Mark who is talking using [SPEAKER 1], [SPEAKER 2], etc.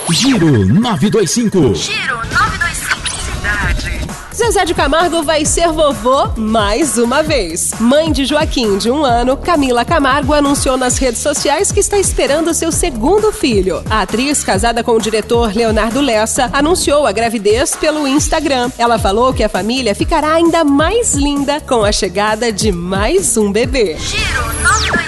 [SPEAKER 1] Giro 925.
[SPEAKER 2] Giro 925. Cidade.
[SPEAKER 3] Zezé de Camargo vai ser vovô mais uma vez. Mãe de Joaquim, de 1 ano, Camila Camargo anunciou nas redes sociais que está esperando seu segundo filho. A atriz, casada com o diretor Leonardo Lessa, anunciou a gravidez pelo Instagram. Ela falou que a família ficará ainda mais linda com a chegada de mais um bebê.
[SPEAKER 2] Giro 925.